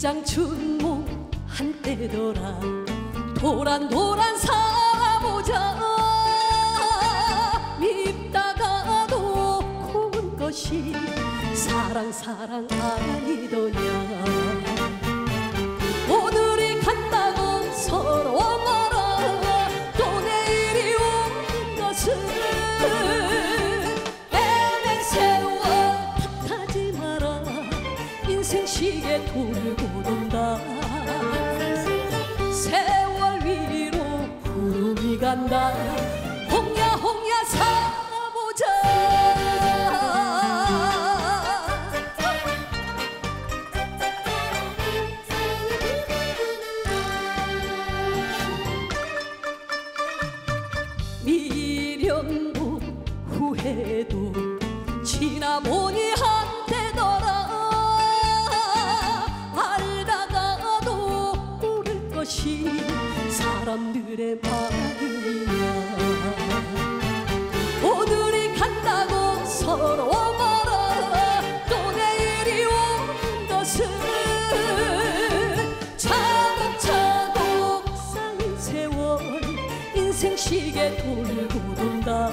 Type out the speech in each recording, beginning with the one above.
일장춘몽 한때더라 도란도란 살아보자 밉다가도 고운 것이 사랑 아니더냐 오늘이 간다고 서로 멀어 또 내일이 오는 것은 애낸 세월 탓하지 마라 인생 시계 돌고 돈다 세월 위로 구름이 간다 홍야 살아보자 미련도 후회도 지나보니 한때더라 알다가도 모를 것이 사람들의 마음이냐 오늘이 간다고 서로 멀어 또 내일이 오는 것은 차곡차곡 쌓인 세월 인생 시계 돌고 돈다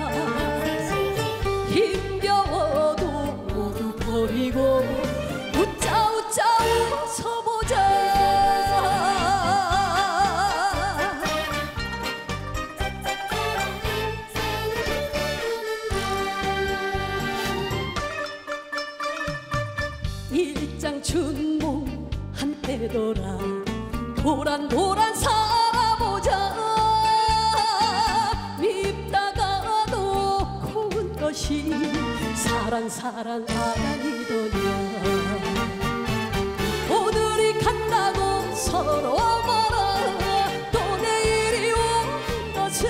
힘겨워도 모두 버리고 웃자 웃어보자 일장춘몽 한때더라 도란도란 살아보자 밉다가도 고운 것이 사랑 아니더냐 오늘이 간다고 서로 멀어 또 내일이 오는 것은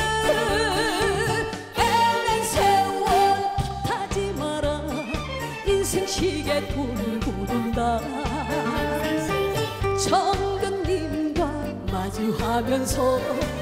애낸 세월 탓하지 마라 인생 시계 돌고 돈다 정근님과 마주하면서